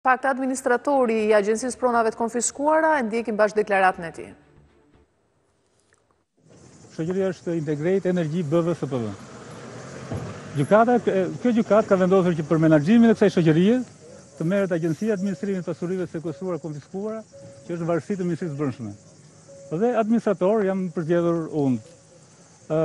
Fakte administratori i Agjencisë Pronave të Konfiskuara e ndjekin bashkë deklaratën e tij. Shoqëria është Integrated Energy BV-SPV. Kjo gjykatë ka vendosur që për menaxhimin e kësaj shoqërie të merret Agjencia e Administrimit të Pasurive të Sekuestruara e Konfiskuara, që është varësi të Ministrisë së Brendshme. Dhe administrator jam përgjedhur unë.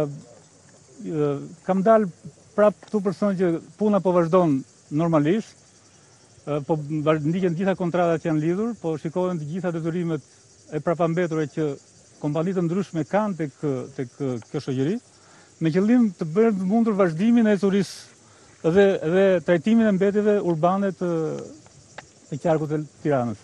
Kam dalë prapë këtu për të thënë që puna po vazhdon normalisht. Po ndiqen gjitha kontratat që janë lidhur, po shikohen të gjitha detyrimet e prapambetura që kompanitë ndryshme kanë tek kjo shoqëri, me qëllim të bërë mundur vazhdimin e turisë dhe trajtimin e mbetjeve urbane të qarkut të Tiranës.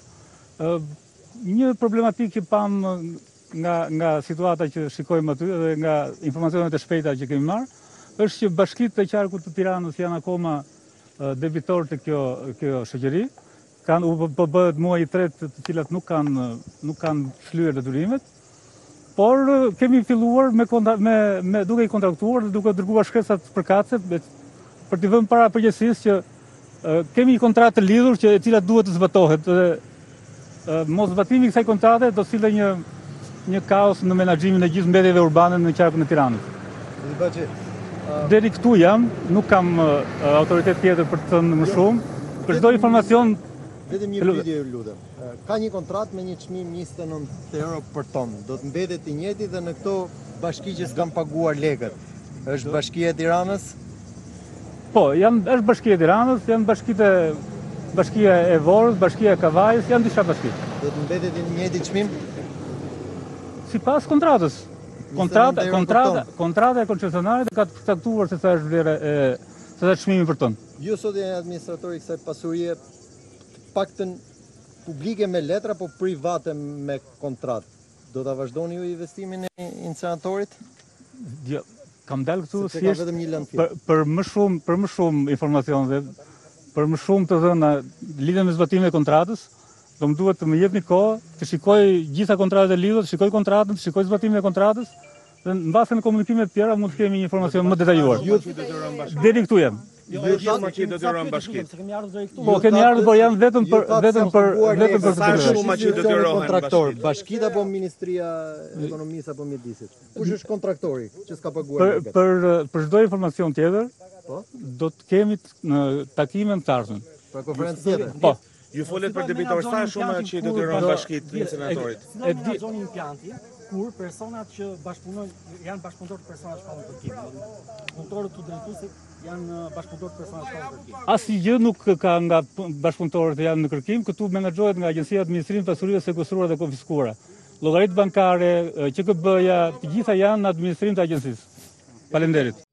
Një problematikë që pam nga situata që shikojmë aty dhe nga informacionet e shpejta që kemi marrë, është që bashkitë të qarkut të Tiranës janë akoma debitor të kjo shoqëri, po bëhet muaji i tretë të cilat nuk kanë shlyer detyrimet, por kemi filluar duke i kontraktuar dhe duke dërguar shkresat përkatëse për t'i vënë para përgjegjësisë që kemi një kontratë të lidhur e cila duhet të zbatohet dhe mos zbatimi i kësaj kontrate do sillë një kaos në menaxhimin e gjithë mbetjeve urbane në qarkun e Tiranës. Deri këtu jam, nuk kam autoritet tjetër për të thënë më shumë. Për çdo informacion. Vetëm një pyetje ju lutem. Ka një kontratë me një çmim 29 euro për ton. Do të mbetet i njëjti dhe në këto bashki që s'kan paguar lekët. Është Bashkia e Tiranës? Po, është Bashkia e Tiranës, janë Bashkia e Vorës, Bashkia e Kavajës, janë disa bashki. Do të mbetet i njëjti çmim? Sipas kontratës. Kontrata e koncesionarit ka të caktuar se sa është vlera e çmimit për ton. Ju sot jeni administratori i kësaj pasurie, paktën publike me letra, po private me kontratë. Do ta vazhdoni ju investimin e incineratorit? Jo, kam dalë këtu për më shumë informacion dhe për më shumë të dhëna lidhur me zbatimin e kontratës. Do më duhet të më jepni kohë, të shikoj gjitha kontratat e lidhur, të shikoj kontratën, të shikoj zbatimin e kontratës, dhe në base në komunikimet të tjera mund të kemi një informacion më detajuar. Deri këtu jam. Po, kemi ardhur, por janë vetëm për sa shumë që detyrohen kontraktor, bashkitë apo Ministria e Ekonomisë apo Mjedisit. Kush është kontraktori që s'ka paguar lekët? Për çdo informacion tjetër, do të kemi në takimin të ardhshëm. Për konferencë tjetër. Po. Ju folet për debitor sa shumë që detyron bashkitë të incineratorit. E menaxhoni implantin kur personat që bashkëpunojnë janë bashkëpunëtorë të personave që kanë kërkim. Punëtorët të drejtuesit janë bashkëpunëtorë të personave që kanë kërkim. Asnjë nuk ka nga bashkëpunëtorët që janë në kërkim, këtu menaxhohet nga Agjencia e Administrimit të Pasurive të Sekuestruara dhe Konfiskuara. Llogaritë bankare, QKB-ja, të gjitha janë në administrim të agjencisë. Faleminderit.